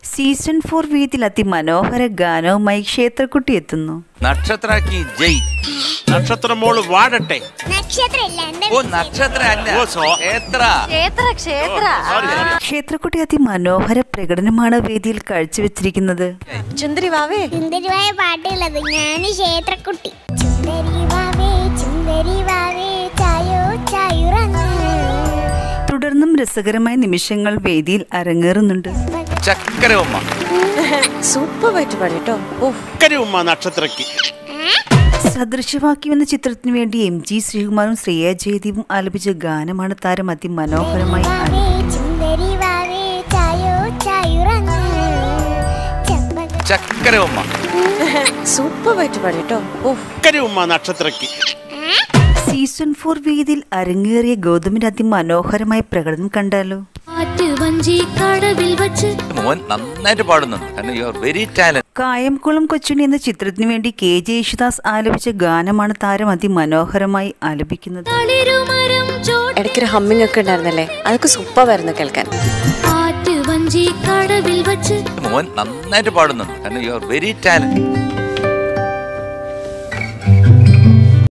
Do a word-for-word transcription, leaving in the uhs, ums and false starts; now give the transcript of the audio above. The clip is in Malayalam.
സീസൺ ഫോർ വീതിൽ അതിമനോഹര ഗാനവുമായി ക്ഷേത്രക്കുട്ടി എത്തുന്നു. നക്ഷത്രാക്കി ജയ് നക്ഷത്രമോള് വാടട്ടെ. ഓ നക്ഷത്ര അല്ല ക്ഷേത്രക്കുട്ടി അതിമനോഹര പ്രകടനമാണ് വേദിയിൽ കാഴ്ചവെച്ചിരിക്കുന്നത്. ചുന്ദരിവാവേ ചുന്ദരിവായ പാട്ടുള്ളത് ഞാൻ ക്ഷേത്രക്കുട്ടി. ചുന്ദരിവാവേ ചുന്ദരിവാവേ ചായോ ചായുറങ്ങ്. തുടർന്നും രസകരമായ നിമിഷങ്ങൾ വേദിയിൽ അരങ്ങേറുന്നുണ്ട്. ചക്കരവുമ്മ സൂപ്പറായിട്ട് പാടിട്ടോ. ചക്കരവുമ്മ നക്ഷത്രക്ക്. സദൃശവാക്യം എന്ന ചിത്രത്തിനു വേണ്ടി എം ജി ശ്രീകുമാറും ശ്രേയ ജയദീപും ആലപിച്ച ഗാനമാണ് താരം അതിമനോഹരമായി ചക്കരവുമ്മ സൂപ്പറായിട്ട് പാടിട്ടോ. ചക്കരവുമ്മ നക്ഷത്രക്ക്. സീസൺ ഫോർ വേദിയിൽ അരങ്ങേറിയ ഗൗതമിന്റെ അതിമനോഹരമായ പ്രകടനം കണ്ടാലോ. മോൻ നന്നായിട്ട് പാടുന്നുണ്ട്. കാരണം you are very talent. Kayamkulam Kochunni എന്ന ചിത്രത്തിനു വേണ്ടി കെ ജെ യേശുദാസ് ആലപിച്ച ഗാനമാണ് താരം അതിമനോഹരമായി ആലപിക്കുന്നത്. ഇടയ്ക്കൊരു ഹമ്മിങ് ഒക്കെ ഉണ്ടായിരുന്നല്ലേ, അതൊക്കെ സൂപ്പറായിരുന്നു കേൾക്കാൻ. മോൻ നന്നായിട്ട് പാടുന്നുണ്ട്. കാരണം യു ആർ വെരി ടാലന്റ്.